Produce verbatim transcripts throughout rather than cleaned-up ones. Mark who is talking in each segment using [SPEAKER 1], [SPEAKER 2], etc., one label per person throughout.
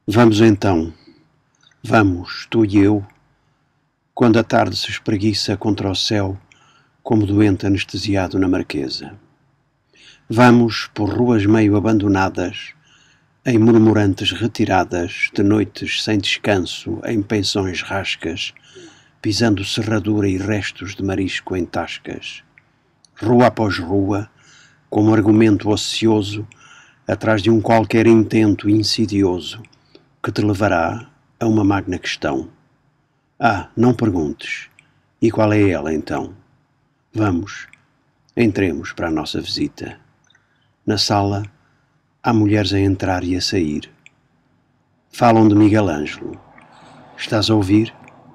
[SPEAKER 1] Vamos então, vamos, tu e eu, quando a tarde se espreguiça contra o céu, como doente anestesiado na Marquesa. Vamos por ruas meio abandonadas, em murmurantes retiradas, de noites sem descanso, em pensões rascas, pisando serradura e restos de marisco em tascas. Rua após rua, como argumento ocioso, atrás de um qualquer intento insidioso, que te levará a uma magna questão. Ah, não perguntes. E qual é ela, então? Vamos, entremos para a nossa visita. Na sala, há mulheres a entrar e a sair. Falam de Miguel Ângelo. Estás a ouvir?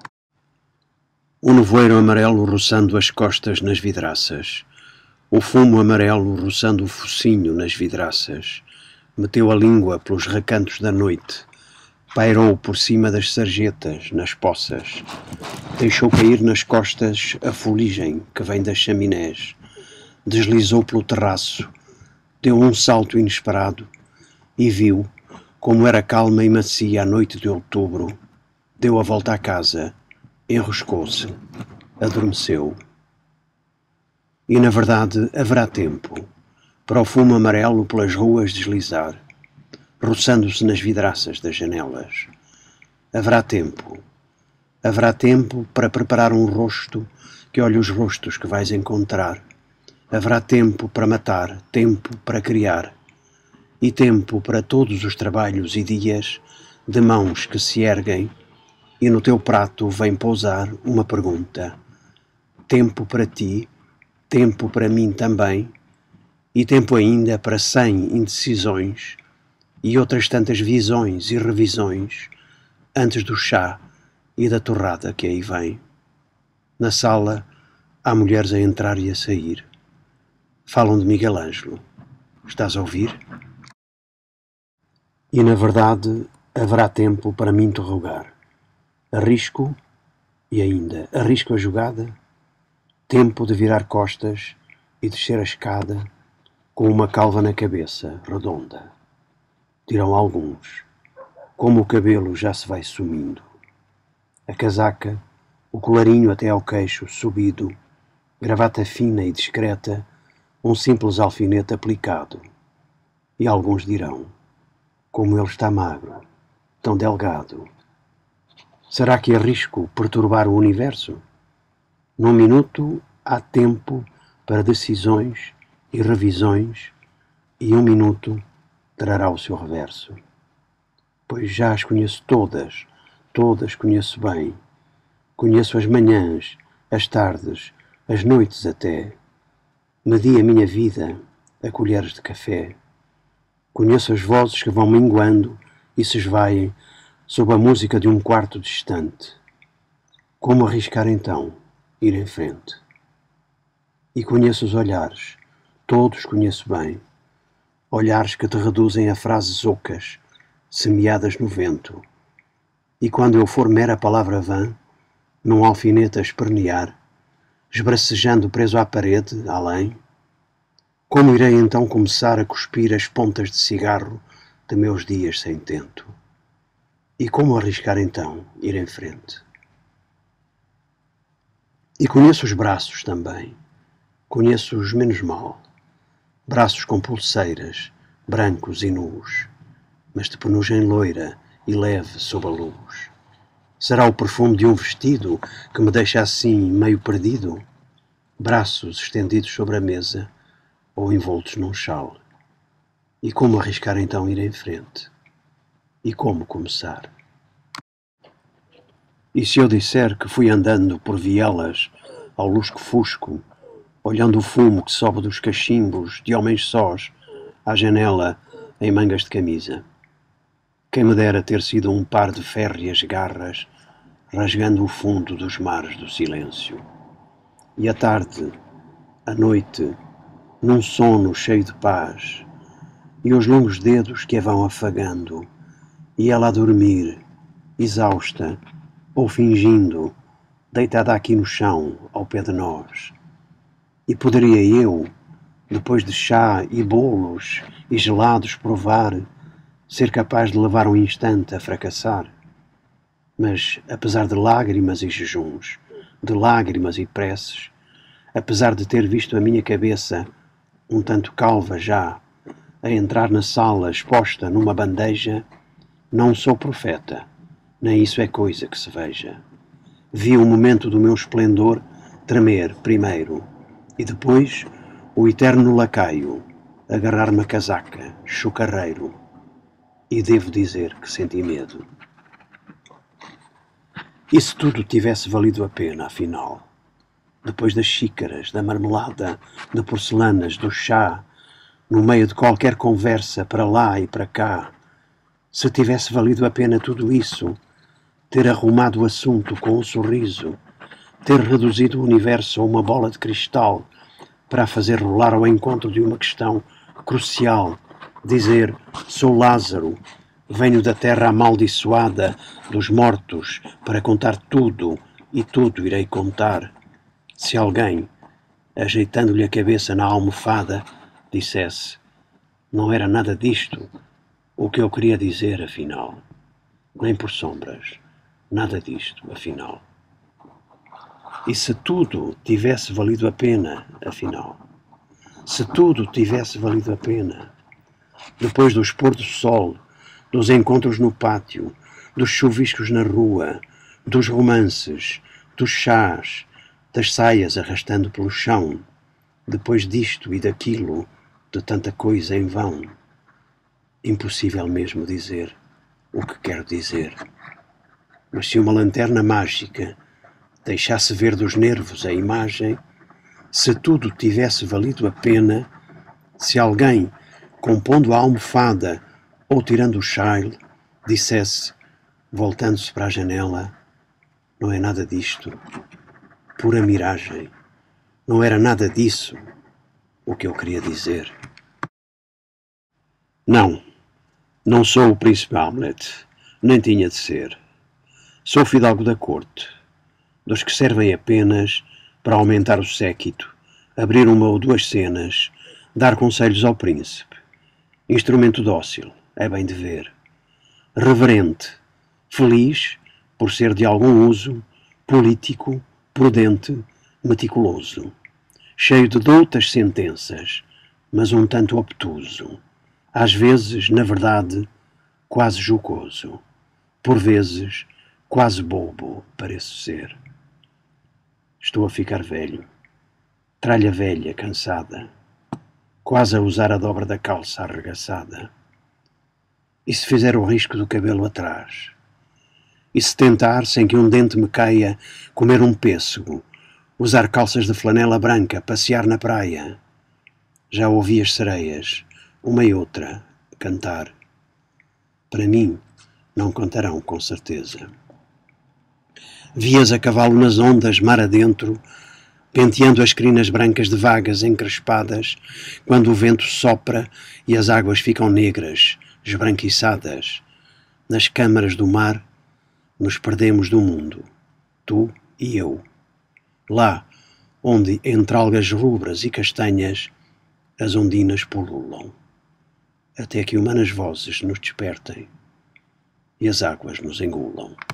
[SPEAKER 1] O nevoeiro amarelo roçando as costas nas vidraças. O fumo amarelo roçando o focinho nas vidraças. Meteu a língua pelos recantos da noite. Pairou por cima das sarjetas, nas poças. Deixou cair nas costas a fuligem que vem das chaminés. Deslizou pelo terraço. Deu um salto inesperado e viu como era calma e macia a noite de outubro. Deu a volta à casa, enroscou-se, adormeceu. E na verdade haverá tempo para o fumo amarelo pelas ruas deslizar, roçando-se nas vidraças das janelas. Haverá tempo. Haverá tempo para preparar um rosto que olhe os rostos que vais encontrar. Haverá tempo para matar, tempo para criar. E tempo para todos os trabalhos e dias de mãos que se erguem e no teu prato vem pousar uma pergunta. Tempo para ti, tempo para mim também, e tempo ainda para cem indecisões e outras tantas visões e revisões antes do chá e da torrada que aí vem. Na sala há mulheres a entrar e a sair. Falam de Miguel Ângelo. Estás a ouvir? E na verdade haverá tempo para me interrogar. Arrisco, e ainda arrisco a jogada, tempo de virar costas e descer a escada com uma calva na cabeça, redonda. Dirão alguns, como o cabelo já se vai sumindo. A casaca, o colarinho até ao queixo subido, gravata fina e discreta, um simples alfinete aplicado. E alguns dirão, como ele está magro, tão delgado. Será que arrisco perturbar o universo? Num minuto há tempo para decisões e revisões, e um minuto trará o seu reverso. Pois já as conheço todas, todas conheço bem. Conheço as manhãs, as tardes, as noites até. Medi a minha vida a colheres de café. Conheço as vozes que vão minguando e se esvaem sob a música de um quarto distante. Como arriscar então ir em frente? E conheço os olhares, todos conheço bem. Olhares que te reduzem a frases ocas, semeadas no vento. E quando eu for mera palavra vã, num alfinete a espernear, esbracejando preso à parede, além, como irei então começar a cuspir as pontas de cigarro de meus dias sem tento? E como arriscar então ir em frente? E conheço os braços também, conheço-os menos mal, braços com pulseiras, brancos e nus, mas de penugem loira e leve sob a luz. Será o perfume de um vestido que me deixa assim meio perdido? Braços estendidos sobre a mesa ou envoltos num chale. E como arriscar então ir em frente? E como começar? E se eu disser que fui andando por vielas ao lusco-fusco, olhando o fumo que sobe dos cachimbos de homens sós à janela em mangas de camisa? Quem me dera ter sido um par de férreas garras rasgando o fundo dos mares do silêncio. E a tarde, a noite, num sono cheio de paz, e os longos dedos que a vão afagando, e ela a dormir, exausta, ou fingindo, deitada aqui no chão, ao pé de nós. E poderia eu, depois de chá e bolos e gelados provar ser capaz de levar um instante a fracassar. Mas, apesar de lágrimas e jejuns, de lágrimas e preces, apesar de ter visto a minha cabeça, um tanto calva já, a entrar na sala exposta numa bandeja, não sou profeta, nem isso é coisa que se veja. Vi o momento do meu esplendor tremer primeiro, e depois o eterno lacaio agarrar-me a casaca, chocarreiro, e devo dizer que senti medo. E se tudo tivesse valido a pena, afinal? Depois das xícaras, da marmelada, de porcelanas, do chá, no meio de qualquer conversa para lá e para cá, se tivesse valido a pena tudo isso, ter arrumado o assunto com um sorriso, ter reduzido o universo a uma bola de cristal para a fazer rolar ao encontro de uma questão crucial, dizer, sou Lázaro, venho da terra amaldiçoada dos mortos para contar tudo e tudo irei contar. Se alguém, ajeitando-lhe a cabeça na almofada, dissesse, não era nada disto o que eu queria dizer, afinal. Nem por sombras, nada disto, afinal. E se tudo tivesse valido a pena, afinal? Se tudo tivesse valido a pena? Depois dos pôr do sol, dos encontros no pátio, dos chuviscos na rua, dos romances, dos chás, das saias arrastando pelo chão, depois disto e daquilo, de tanta coisa em vão, impossível mesmo dizer o que quero dizer. Mas se uma lanterna mágica deixasse ver dos nervos a imagem, se tudo tivesse valido a pena, se alguém, compondo a almofada ou tirando o chale, dissesse, voltando-se para a janela, não é nada disto, pura miragem, não era nada disso o que eu queria dizer. Não, não sou o príncipe Hamlet, nem tinha de ser. Sou fidalgo da corte, dos que servem apenas para aumentar o séquito, abrir uma ou duas cenas, dar conselhos ao príncipe. Instrumento dócil, é bem de ver. Reverente, feliz por ser de algum uso, político, prudente, meticuloso. Cheio de doutas sentenças, mas um tanto obtuso. Às vezes, na verdade, quase jocoso. Por vezes, quase bobo, pareço ser. Estou a ficar velho. Tralha velha, cansada. Quase a usar a dobra da calça arregaçada. E se fizer o risco do cabelo atrás? E se tentar, sem que um dente me caia, comer um pêssego, usar calças de flanela branca, passear na praia? Já ouvi as sereias, uma e outra, cantar. Para mim, não cantarão, com certeza. Vi-as a cavalo nas ondas, mar adentro, penteando as crinas brancas de vagas encrespadas, quando o vento sopra e as águas ficam negras, esbranquiçadas. Nas câmaras do mar, nos perdemos do mundo, tu e eu. Lá, onde, entre algas rubras e castanhas, as ondinas pululam, até que humanas vozes nos despertem e as águas nos engulam.